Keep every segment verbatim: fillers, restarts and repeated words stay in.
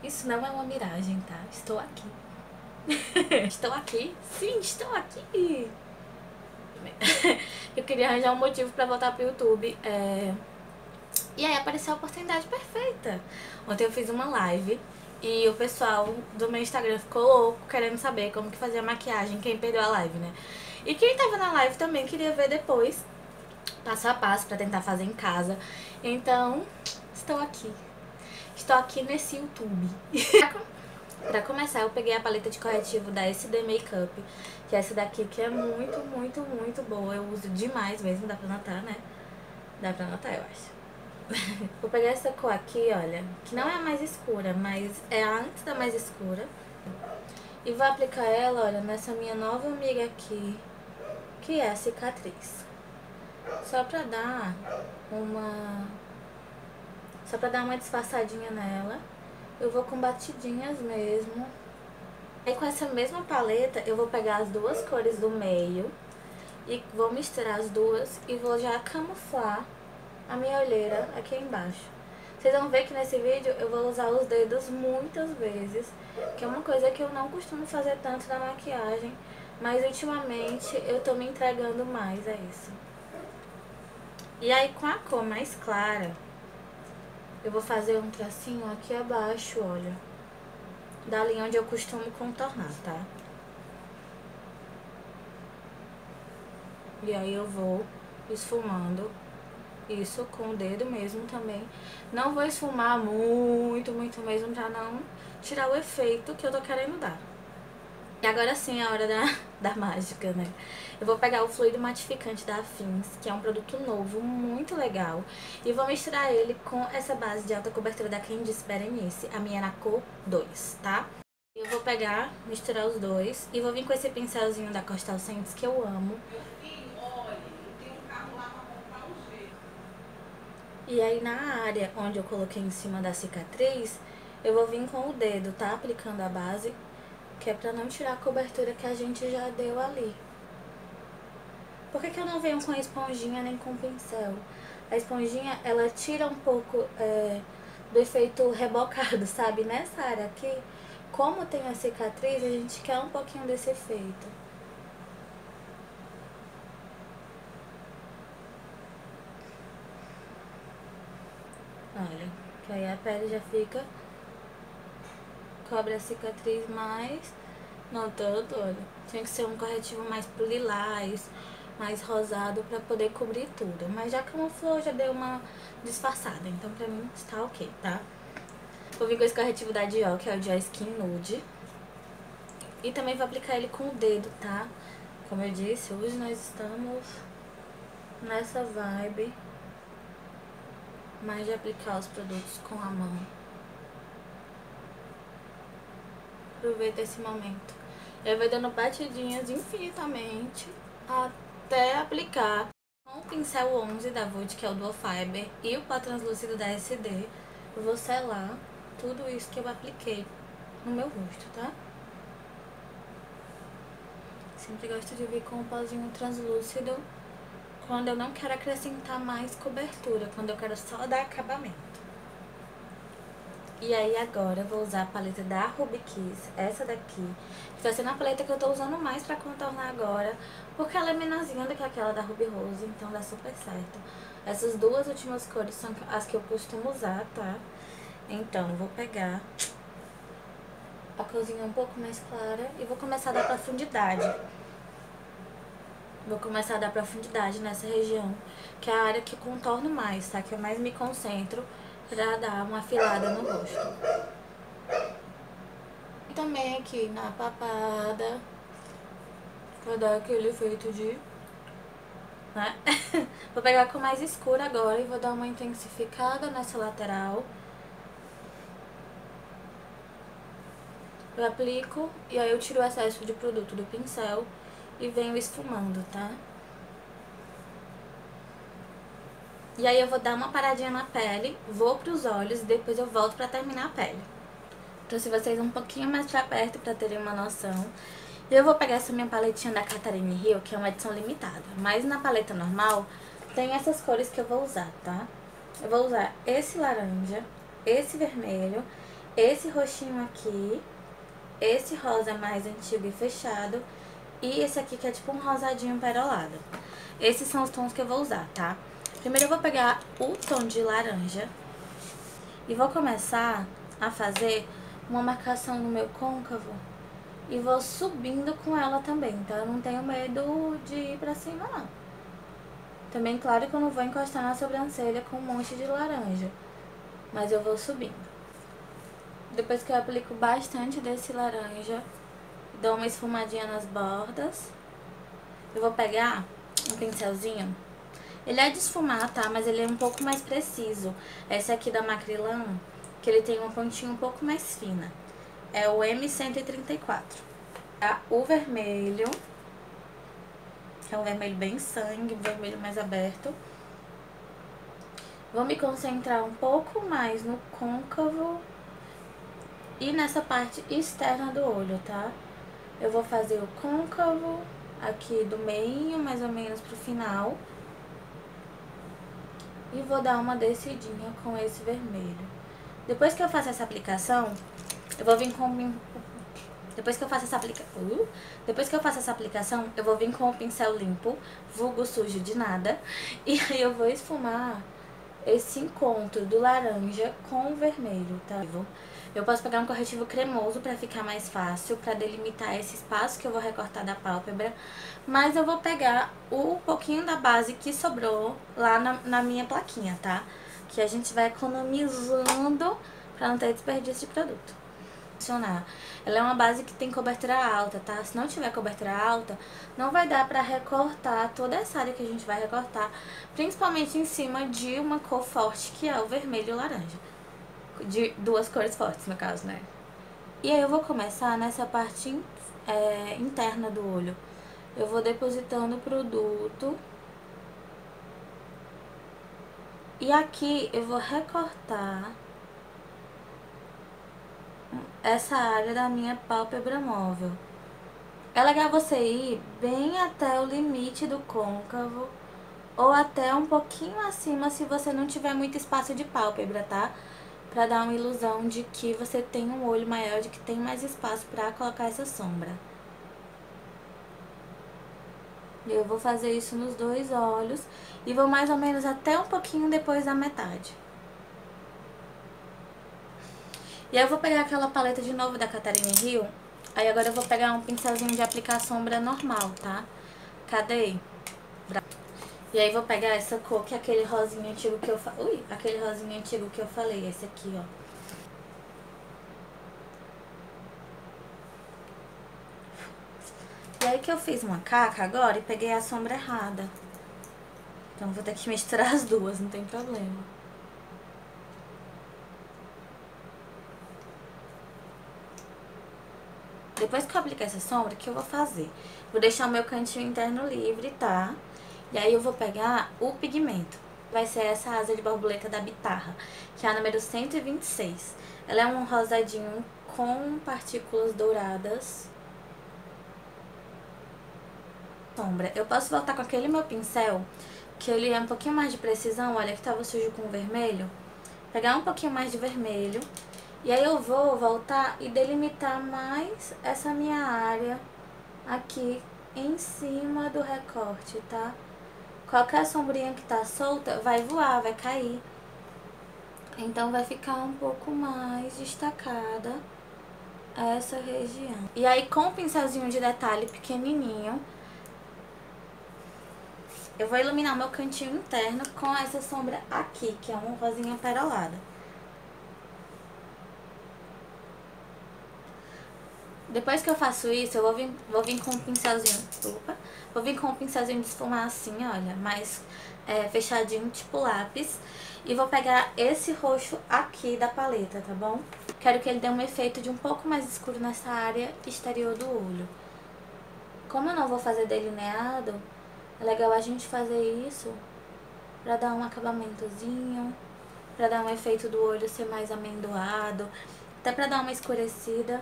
Isso não é uma miragem, tá? Estou aqui. Estou aqui? Sim, estou aqui. Eu queria arranjar um motivo pra voltar pro YouTube. É... E aí apareceu a oportunidade perfeita. Ontem eu fiz uma live e o pessoal do meu Instagram ficou louco querendo saber como que fazia maquiagem, quem perdeu a live, né? E quem tava na live também queria ver depois, passo a passo, pra tentar fazer em casa. Então, estou aqui. Estou aqui nesse YouTube. Pra começar, eu peguei a paleta de corretivo da S D Makeup, que é essa daqui que é muito, muito, muito boa. Eu uso demais mesmo, dá pra notar, né? Dá pra notar, eu acho. Vou pegar essa cor aqui, olha, que não é a mais escura, mas é a antes da mais escura. E vou aplicar ela, olha, nessa minha nova amiga aqui, que é a cicatriz. Só pra dar uma... Só pra dar uma disfarçadinha nela. Eu vou com batidinhas mesmo. E com essa mesma paleta, eu vou pegar as duas cores do meio e vou misturar as duas e vou já camuflar a minha olheira aqui embaixo. Vocês vão ver que nesse vídeo eu vou usar os dedos muitas vezes, que é uma coisa que eu não costumo fazer tanto na maquiagem, mas ultimamente eu tô me entregando mais a isso. E aí com a cor mais clara, eu vou fazer um tracinho aqui abaixo, olha, da linha onde eu costumo contornar, tá? E aí eu vou esfumando isso com o dedo mesmo também. Não vou esfumar muito, muito mesmo, pra não tirar o efeito que eu tô querendo dar. E agora sim é a hora da, da mágica, né? Eu vou pegar o fluido matificante da Afins, que é um produto novo, muito legal. E vou misturar ele com essa base de alta cobertura da Candice Berenice, a minha é na cor dois, tá? Eu vou pegar, misturar os dois e vou vir com esse pincelzinho da Costa Santos que eu amo. E aí na área onde eu coloquei em cima da cicatriz, eu vou vir com o dedo, tá? Aplicando a base, que é pra não tirar a cobertura que a gente já deu ali. Por que que eu não venho com a esponjinha nem com o pincel? A esponjinha, ela tira um pouco é, do efeito rebocado, sabe? Nessa área aqui, como tem a cicatriz, a gente quer um pouquinho desse efeito. Olha, que aí a pele já fica... Cobre a cicatriz mais... Não tanto, olha. Tinha que ser um corretivo mais pro lilás, mais rosado, pra poder cobrir tudo. Mas já camuflou, já deu uma disfarçada. Então pra mim está ok, tá? Vou vir com esse corretivo da Dior, que é o Dior Skin Nude. E também vou aplicar ele com o dedo, tá? Como eu disse, hoje nós estamos nessa vibe mais de aplicar os produtos com a mão. Aproveita esse momento. Eu vou dando batidinhas infinitamente até aplicar com o pincel onze da Vult, que é o Dual Fiber, e o pó translúcido da S D. Eu vou selar tudo isso que eu apliquei no meu rosto, tá? Sempre gosto de vir com o pozinho translúcido quando eu não quero acrescentar mais cobertura, quando eu quero só dar acabamento. E aí agora eu vou usar a paleta da Ruby Kiss, essa daqui, que vai ser a paleta que eu tô usando mais pra contornar agora, porque ela é menorzinha do que aquela da Ruby Rose, então dá super certo. Essas duas últimas cores são as que eu costumo usar, tá? Então, vou pegar a corzinha um pouco mais clara e vou começar a dar profundidade. Vou começar a dar profundidade nessa região, que é a área que eu contorno mais, tá? Que eu mais me concentro pra dar uma afilada no rosto. E também aqui na papada, pra dar aquele efeito de... né? Vou pegar com mais escuro agora e vou dar uma intensificada nessa lateral. Eu aplico e aí eu tiro o excesso de produto do pincel e venho esfumando, tá? E aí eu vou dar uma paradinha na pele, vou pros olhos e depois eu volto pra terminar a pele. Trouxe vocês um pouquinho mais pra perto pra terem uma noção. E eu vou pegar essa minha paletinha da Catherine Hill, que é uma edição limitada. Mas na paleta normal tem essas cores que eu vou usar, tá? Eu vou usar esse laranja, esse vermelho esse roxinho aqui, esse rosa mais antigo e fechado, e esse aqui que é tipo um rosadinho perolado. Esses são os tons que eu vou usar, tá? Primeiro eu vou pegar o tom de laranja e vou começar a fazer uma marcação no meu côncavo e vou subindo com ela também, tá? Eu não tenho medo de ir pra cima, não. Também, claro que eu não vou encostar na sobrancelha com um monte de laranja, mas eu vou subindo. Depois que eu aplico bastante desse laranja, dou uma esfumadinha nas bordas. Eu vou pegar um pincelzinho. Ele é de esfumar, tá? Mas ele é um pouco mais preciso. Esse aqui da Macrylan, que ele tem uma pontinha um pouco mais fina. É o M cento e trinta e quatro. Tá? O vermelho, que é um vermelho bem sangue, um vermelho mais aberto. Vou me concentrar um pouco mais no côncavo e nessa parte externa do olho, tá? Eu vou fazer o côncavo aqui do meio, mais ou menos pro final. E vou dar uma descidinha com esse vermelho. Depois que eu faço essa aplicação, eu vou vir com... Depois que eu faço essa aplica... uh, Depois que eu faço essa aplicação, eu vou vir com o pincel limpo, vulgo sujo de nada. E aí eu vou esfumar esse encontro do laranja com o vermelho, tá? Eu posso pegar um corretivo cremoso pra ficar mais fácil, pra delimitar esse espaço que eu vou recortar da pálpebra. Mas eu vou pegar o pouquinho da base que sobrou lá na, na minha plaquinha, tá? Que a gente vai economizando pra não ter desperdício de produto. Ela é uma base que tem cobertura alta, tá? Se não tiver cobertura alta, não vai dar pra recortar toda essa área que a gente vai recortar, principalmente em cima de uma cor forte, que é o vermelho e o laranja. De duas cores fortes, no caso, né? E aí eu vou começar nessa parte é, interna do olho. Eu vou depositando o produto. E aqui eu vou recortar essa área da minha pálpebra móvel. É legal você ir bem até o limite do côncavo ou até um pouquinho acima se você não tiver muito espaço de pálpebra, tá? Pra dar uma ilusão de que você tem um olho maior, de que tem mais espaço pra colocar essa sombra. Eu vou fazer isso nos dois olhos e vou mais ou menos até um pouquinho depois da metade. E aí eu vou pegar aquela paleta de novo da Catarina Hill. Aí agora eu vou pegar um pincelzinho de aplicar sombra normal, tá? Cadê? E aí vou pegar essa cor, que é aquele rosinha antigo que eu falei. Ui, aquele rosinha antigo que eu falei, esse aqui, ó. E aí que eu fiz uma caca agora e peguei a sombra errada. Então vou ter que misturar as duas, não tem problema. Depois que eu aplicar essa sombra, o que eu vou fazer? Vou deixar o meu cantinho interno livre, tá? E aí eu vou pegar o pigmento. Vai ser essa asa de borboleta da Bitarra, que é a número cento e vinte e seis. Ela é um rosadinho com partículas douradas. Sombra. Eu posso voltar com aquele meu pincel, que ele é um pouquinho mais de precisão, olha que tava sujo com vermelho. Pegar um pouquinho mais de vermelho. E aí eu vou voltar e delimitar mais essa minha área aqui em cima do recorte, tá? Qualquer sombrinha que tá solta vai voar, vai cair. Então vai ficar um pouco mais destacada essa região. E aí com o pincelzinho de detalhe pequenininho, eu vou iluminar o meu cantinho interno com essa sombra aqui, que é uma rosinha perolada. Depois que eu faço isso, eu vou vir, vou vir com um pincelzinho, opa, vou vir com um pincelzinho de esfumar assim, olha, mais é, fechadinho, tipo lápis. E vou pegar esse roxo aqui da paleta, tá bom? Quero que ele dê um efeito de um pouco mais escuro nessa área exterior do olho. Como eu não vou fazer delineado, é legal a gente fazer isso pra dar um acabamentozinho, pra dar um efeito do olho ser mais amendoado, até pra dar uma escurecida.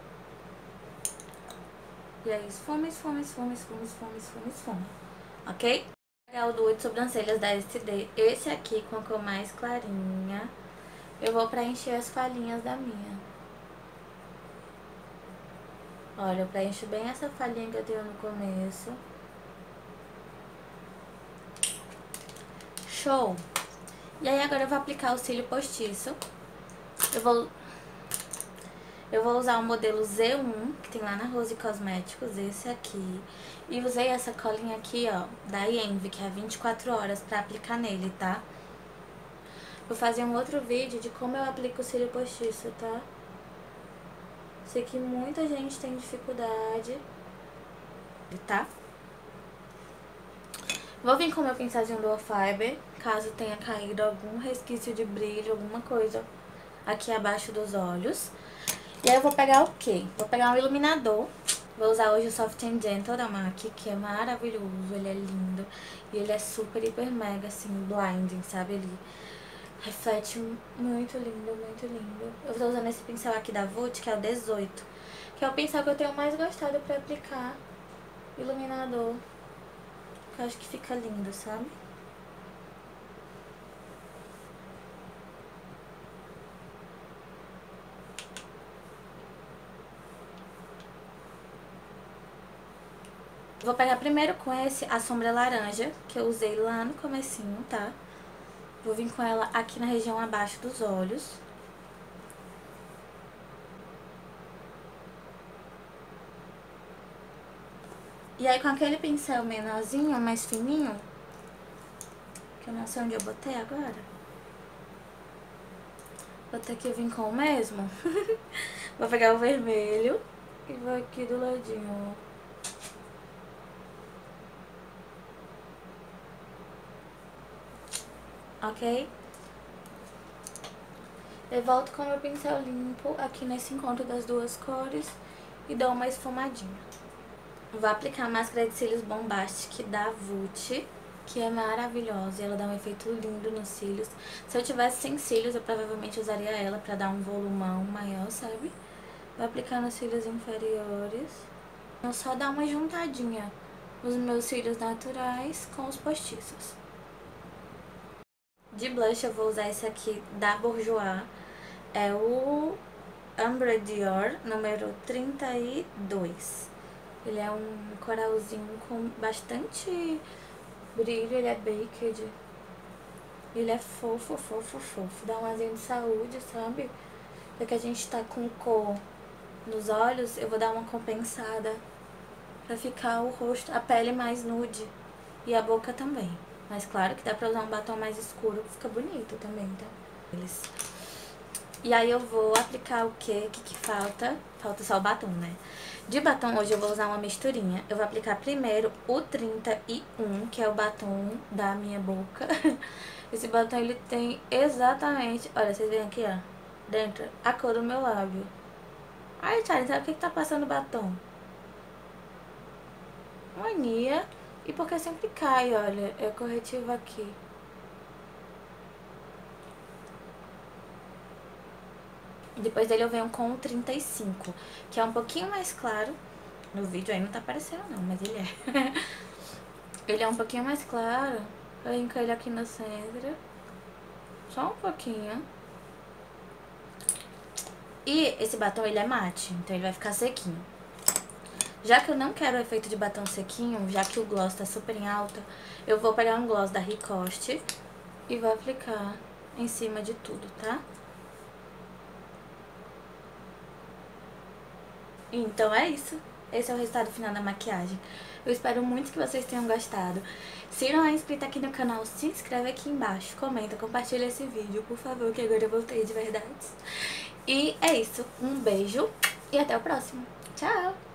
E aí esfuma, esfuma, esfuma, esfuma, esfuma, esfuma, esfuma, ok? Vou pegar o do oito sobrancelhas da S D, esse aqui com a cor mais clarinha. eu vou preencher as falhinhas da minha. Olha, eu preencho bem essa falhinha que eu tenho no começo. Show! E aí agora eu vou aplicar o cílio postiço. Eu vou... Eu vou usar o modelo Z um, que tem lá na Rose Cosméticos, esse aqui. E usei essa colinha aqui, ó, da Envy, que é vinte e quatro horas pra aplicar nele, tá? Vou fazer um outro vídeo de como eu aplico o cílio postiço, tá? Sei que muita gente tem dificuldade, tá? Vou vir com o meu pincelzinho Dual Fiber, caso tenha caído algum resquício de brilho, alguma coisa aqui abaixo dos olhos. E aí eu vou pegar o quê? Vou pegar um iluminador. Vou usar hoje o Soft and Gentle da MAC, que é maravilhoso, ele é lindo. E ele é super, hiper, mega, assim, blinding, sabe? Ele reflete muito lindo, muito lindo. Eu tô usando esse pincel aqui da Vult, que é o dezoito. Que é o pincel que eu tenho mais gostado pra aplicar iluminador. Que eu acho que fica lindo, sabe? Vou pegar primeiro com esse a sombra laranja, que eu usei lá no comecinho, tá? Vou vir com ela aqui na região abaixo dos olhos. E aí com aquele pincel menorzinho, mais fininho, que eu não sei onde eu botei agora. Vou ter que vir com o mesmo. Vou pegar o vermelho e vou aqui do ladinho, ó. Ok? Eu volto com o meu pincel limpo aqui nesse encontro das duas cores e dou uma esfumadinha. Vou aplicar a máscara de cílios Bombastic da Vult, que é maravilhosa e ela dá um efeito lindo nos cílios. Se eu tivesse sem cílios, eu provavelmente usaria ela pra dar um volumão maior, sabe? Vou aplicar nos cílios inferiores. Eu só dar uma juntadinha nos meus cílios naturais com os postiços. De blush eu vou usar esse aqui da Bourjois, é o Ombre Dior número trinta e dois. Ele é um coralzinho com bastante brilho, ele é baked. Ele é fofo, fofo, fofo. Dá um arzinho de saúde, sabe? Já que a gente tá com cor nos olhos, eu vou dar uma compensada pra ficar o rosto, a pele mais nude e a boca também. Mas claro que dá pra usar um batom mais escuro, que fica bonito também, tá? Eles... E aí eu vou aplicar o quê? O que que falta? Falta só o batom, né? De batom hoje eu vou usar uma misturinha. Eu vou aplicar primeiro o trinta e um, que é o batom da minha boca. Esse batom ele tem exatamente... Olha, vocês veem aqui, ó, dentro, a cor do meu lábio. Ai, Charlie, sabe o que que tá passando batom? Mania. E porque sempre cai, olha, é corretivo aqui. Depois dele eu venho com o trinta e cinco, que é um pouquinho mais claro. No vídeo aí não tá aparecendo não, mas ele é. Ele é um pouquinho mais claro. Eu venho com ele aqui no centro. Só um pouquinho. E esse batom ele é mate, então ele vai ficar sequinho. Já que eu não quero o efeito de batom sequinho, já que o gloss tá super em alta, eu vou pegar um gloss da Ricoste e vou aplicar em cima de tudo, tá? Então é isso. Esse é o resultado final da maquiagem. Eu espero muito que vocês tenham gostado. Se não é inscrito aqui no canal, se inscreve aqui embaixo, comenta, compartilha esse vídeo, por favor, que agora eu voltei de verdade. E é isso. Um beijo e até o próximo. Tchau!